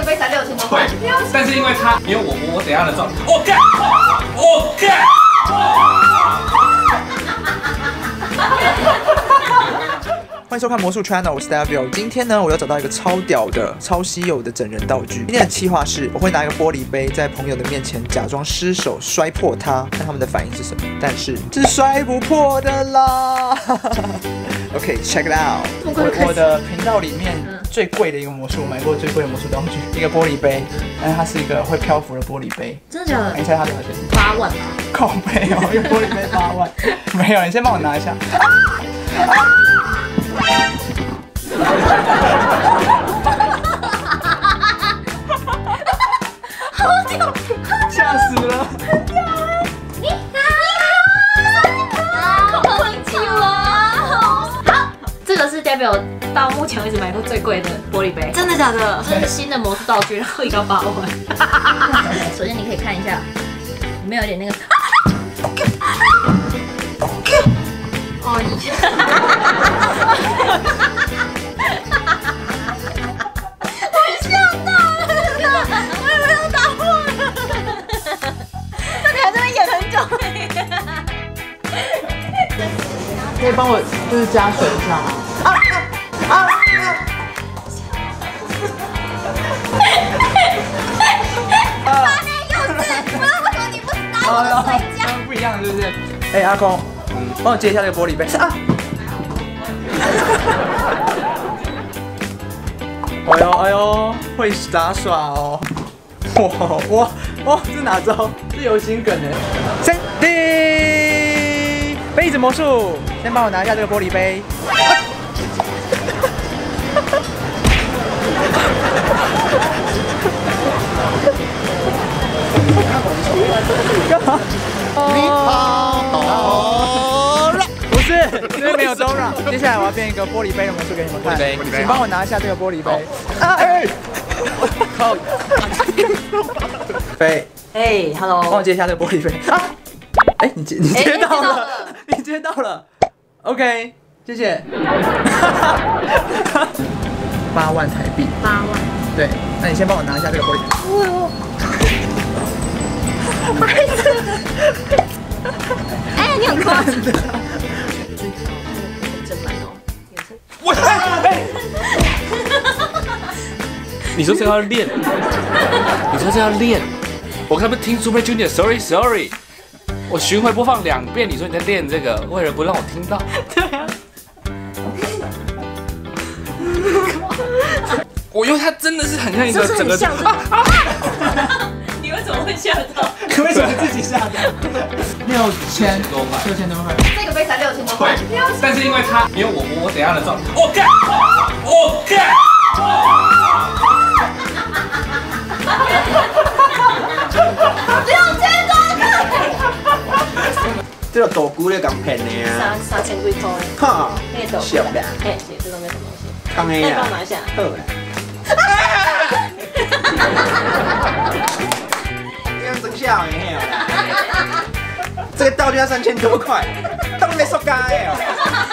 杯才6000多块。 对，但是因为他没有我怎样的状态，我干，我干。 欢迎收看魔术 Channel， 我是 Davio。今天呢，我要找到一个超屌的、超稀有的整人道具。今天的企划是，我会拿一个玻璃杯在朋友的面前假装失手摔破它，看他们的反应是什么。但是是摔不破的啦。OK，check it out。我的频道里面最贵的一个魔术，我买过最贵的魔术道具，一个玻璃杯，但是它是一个会漂浮的玻璃杯。 真的假的？ 你猜它多少钱 ？8万吧。 靠背哦，一个玻璃杯8万。没有，你先帮我拿一下。 好屌！ 吓死了！ 好，这个是 Davio 到目前为止买过最贵的玻璃杯。真的假的？这是新的魔术道具，然后也要8万。首先你可以看一下，里面有点那个。哦，你。 可以帮我就是加水一下吗？ 发内幼稚，不知道为什么你不打我的水饺？ 不一样是不是？哎，阿空，帮我接一下这个玻璃杯。哎呦哎呦，会杂耍哦！哇，这哪招？是流行梗哎。3D 杯子魔术，先帮我拿一下这个玻璃杯。干嘛？你好了，不是，这边没有中了。接下来我要变一个玻璃杯的魔术给你们看，请帮我拿一下这个玻璃杯。哎，靠！杯， 哎 ，Hello， 帮我接一下这个玻璃杯。哎，你接到了，你接到了。OK， 谢谢。8万台币。 8万。对， 那你先帮我拿一下这个玻璃杯。 哎，你很夸张。 我你说这要练？你说这要练？我刚才不是听 Super Junior，sorry， 我巡回播放2遍，你说你在练这个，为了不让我听到。 对啊。 我因为它真的是很像一个整个。 你为什么会吓到？ 为什么自己吓到？6000多块。 这个杯才6000多块。 对，但是因为他没有我怎样的状态，我干，我干。 6000多块。 这个豆腐咧咁平的啊 ？3000几块。 哈， 那个豆腐。 小的。 哎，这都没什么东西。 康 A 再啊。 帮我拿一下。 好啦。这样真笑的嘿。这个道具要3000多块，当然没说该哦。